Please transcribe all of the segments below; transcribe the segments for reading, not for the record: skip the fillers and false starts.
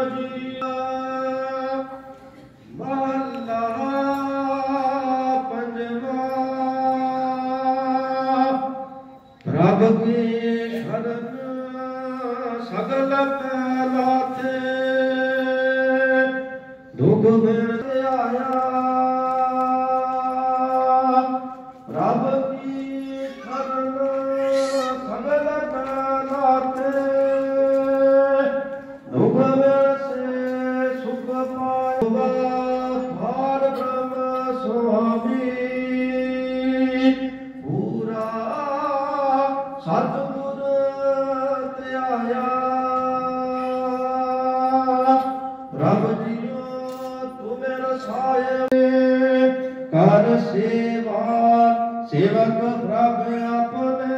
रब की शरण सगल लाते दुख बिन आया। रब की शरण सगल लाते दुख बिन से सुख पाया। भार ब्रह्म स्वामी पूरा सतगुर त्याया। रब जियो तू मेरा साये कर सेवा सेवक प्रभ अपने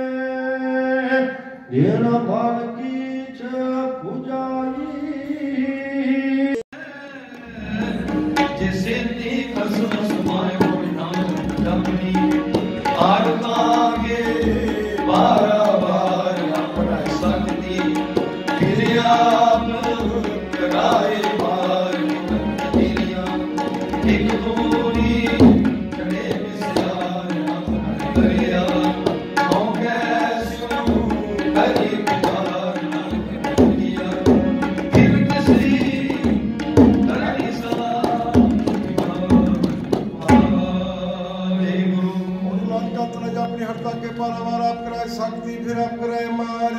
जिन बल कीच पुजाई। जिसे कसम समाय कोई नाम जपनी आड़ कांगे बारा बार अपना शक्ति फिर आप लगाए बार तेरिया एक दूरी चढ़े विस्तार अपना करिया हो कैसे हरी पुकार करिया फिर किसी धरणी सा अपनी हड़ता के पारावार आप कराए शक्ति फिर आप कराए मार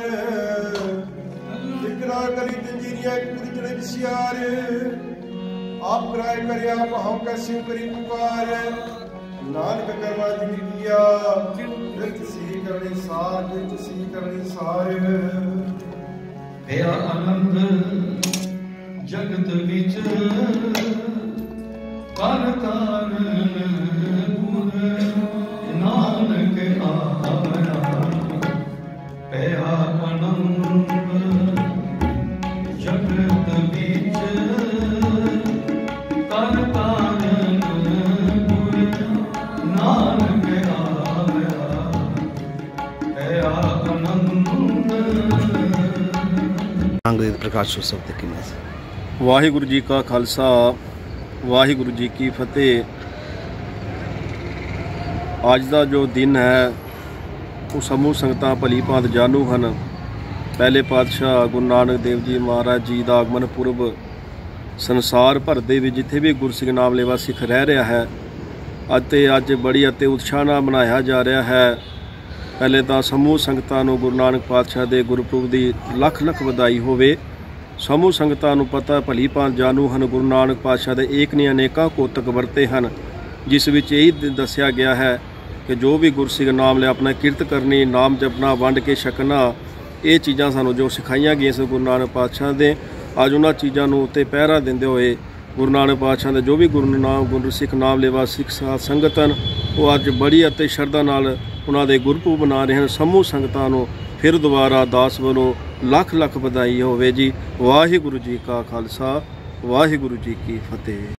विकरा करी जंजीरिया पूरी चढ़े विसियार आप कराए करे आप हम कैसे करी पुकार नानक करवा जिंदगिया विरत सी करनी सार विरत सी करनी सार। तेरा आनंद जगत विच कर तार नानक आया पया आनंद जगत बीच कर तार नानक आया पया आनंद। अंग्रेज प्रकाशोत्सव ਦੇ ਕਿੰਨਾ ਸੀ। ਵਾਹਿਗੁਰੂ ਜੀ ਕਾ ਖਾਲਸਾ ਵਾਹਿਗੁਰੂ ਜੀ ਕੀ ਫਤਿਹ। ਅੱਜ ਦਾ ਜੋ ਦਿਨ ਹੈ ਉਹ ਸਮੂਹ ਸੰਗਤਾਂ ਭਲੀ ਭਾਂਤ ਜਾਣੂ ਹਨ। ਪਹਿਲੇ ਪਾਤਸ਼ਾਹ ਗੁਰੂ ਨਾਨਕ ਦੇਵ ਜੀ ਮਹਾਰਾਜ ਜੀ ਦਾ ਆਗਮਨ ਪੁਰਬ ਸੰਸਾਰ ਭਰ ਦੇ ਵਿੱਚ ਜਿੱਥੇ ਵੀ ਗੁਰਸਿੱਖ ਨਾਮ ਲੇਵਾ ਸਿੱਖ ਰਹਿ ਰਿਹਾ ਹੈ ਅੱਜ ਬੜੀ ਅਤੇ ਉਤਸ਼ਾਹ ਨਾਲ ਮਨਾਇਆ ਜਾ ਰਿਹਾ ਹੈ। ਪਹਿਲੇ ਤਾਂ ਸਮੂਹ ਸੰਗਤਾਂ ਨੂੰ ਗੁਰੂ ਨਾਨਕ ਪਾਤਸ਼ਾਹ ਦੇ ਗੁਰਪੁਰਬ ਦੀ ਲੱਖ ਲੱਖ ਵਧਾਈ ਹੋਵੇ। ਸਮੂਹ ਸੰਗਤਾਂ ਨੂੰ ਪਤਾ ਭਲੀ ਭਾਂਤ ਜਾਣੂ ਹਨ ਗੁਰੂ ਨਾਨਕ ਪਾਤਸ਼ਾਹ ਦੇ ਏਕ ਨਹੀਂ ਅਨੇਕਾਂ ਕੋਤਕ ਵਰਤੇ ਹਨ, ਜਿਸ ਵਿੱਚ ਇਹੀ ਦੱਸਿਆ ਗਿਆ ਹੈ ਕਿ ਜੋ ਵੀ ਗੁਰਸਿੱਖ ਨਾਮ ਲਿਆ ਆਪਣਾ ਕਿਰਤ ਕਰਨੀ, ਨਾਮ ਜਪਣਾ, ਵੰਡ ਕੇ ਛਕਣਾ, ਇਹ ਚੀਜ਼ਾਂ ਸਾਨੂੰ ਜੋ ਸਿਖਾਈਆਂ ਗਈਆਂ ਸੀ ਗੁਰੂ ਨਾਨਕ ਪਾਤਸ਼ਾਹ ਦੇ। ਅੱਜ ਉਹਨਾਂ ਚੀਜ਼ਾਂ ਨੂੰ ਉੱਤੇ ਪਹਿਰਾ ਦਿੰਦੇ ਹੋਏ ਗੁਰੂ ਨਾਨਕ ਪਾਤਸ਼ਾਹ ਦੇ ਜੋ ਵੀ ਗੁਰਸਿੱਖ ਨਾਮ ਲੇਵਾ ਸਿੱਖ ਸਾਧ ਸੰਗਤ ਹਨ ਉਹ ਅੱਜ ਬੜੀ ਅਤੇ ਸ਼ਰਧਾ ਨਾਲ ਉਹਨਾਂ ਦੇ ਗੁਰਪੁਰਬ ਮਨਾ ਰਹੇ ਹਨ। ਸਮੂਹ ਸੰਗਤਾਂ ਨੂੰ ਫਿਰ ਦੁਬਾਰਾ ਦਾਸ ਵੱਲੋਂ ਲੱਖ ਲੱਖ ਵਧਾਈ ਹੋਵੇ ਜੀ। ਵਾਹਿਗੁਰੂ ਜੀ ਕਾ ਖਾਲਸਾ ਵਾਹਿਗੁਰੂ ਜੀ ਕੀ ਫਤਿਹ।